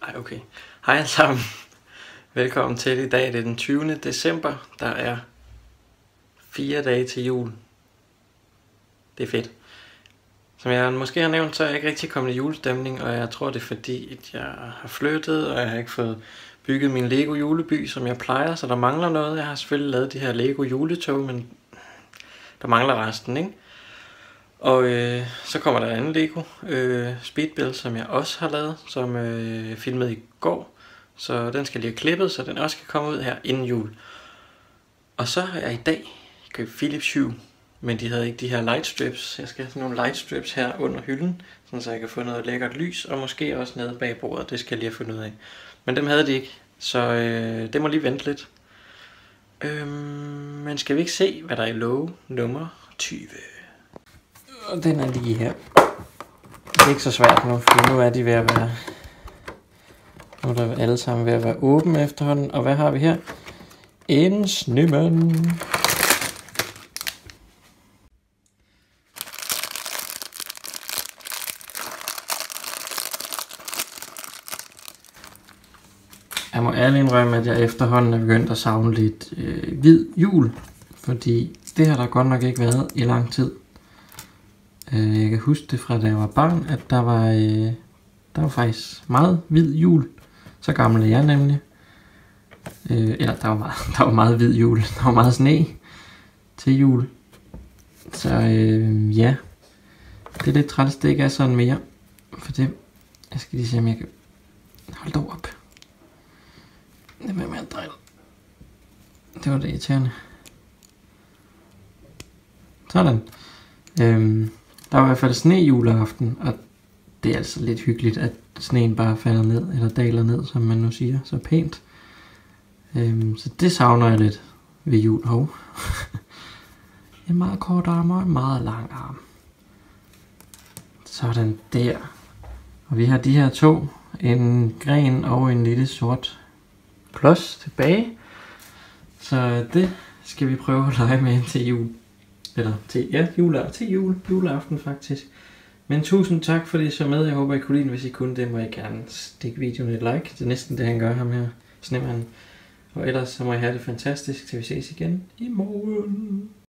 Ej, okay. Hej alle sammen. Velkommen til i dag. Det er den 20. december. Der er 4 dage til jul. Det er fedt. Som jeg måske har nævnt, så er jeg ikke rigtig kommet i julestemning, og jeg tror det er fordi, at jeg har flyttet, og jeg har ikke fået bygget min Lego juleby, som jeg plejer, så der mangler noget. Jeg har selvfølgelig lavet de her Lego juletog, men der mangler resten, ikke? Og så kommer der en anden Lego speedbuild, som jeg også har lavet, som jeg filmede i går. Så den skal lige have klippet, så den også kan komme ud her inden jul. Og så har jeg i dag købt Philips Hue, men de havde ikke de her light strips. Jeg skal have sådan nogle light strips her under hylden, så jeg kan få noget lækkert lys, og måske også nede bag bordet. Det skal jeg lige have fundet ud af. Men dem havde de ikke, så det må lige vente lidt. Men skal vi ikke se, hvad der er i låge nummer 20? Og den er lige her. Det er ikke så svært nu, for nu er de ved at være... Nu er der alle sammen ved at være åbne efterhånden. Og hvad har vi her? En snemand. Jeg må ærligt indrømme, at jeg efterhånden er begyndt at savne lidt hvid jul. Fordi det har der godt nok ikke været i lang tid. Jeg kan huske det fra da jeg var barn, at der var faktisk meget hvid jul. Så gammel er jeg nemlig. Eller der var meget hvid jul. Der var meget sne til jul. Så ja. Det er lidt træt, det ikke er sådan mere. For det... Jeg skal lige se, om jeg kan... Hold da op. Det med at drille. Det var det irriterende. Sådan. Der var i hvert fald sne juleaften, og det er altså lidt hyggeligt, at sneen bare falder ned, eller daler ned, som man nu siger, så pænt. Så det savner jeg lidt ved jul. Hov. En meget kort arm og en meget lang arm. Sådan der. Og vi har de her to, en gren og en lille sort klods tilbage. Så det skal vi prøve at lege med til jul. Eller til juleaften faktisk. Men tusind tak fordi I så med. Jeg håber I kunne lide den. Hvis I kunne, det må I gerne stikke videoen et like. Det er næsten det han gør, ham her snemanden. Og ellers så må I have det fantastisk til vi ses igen i morgen.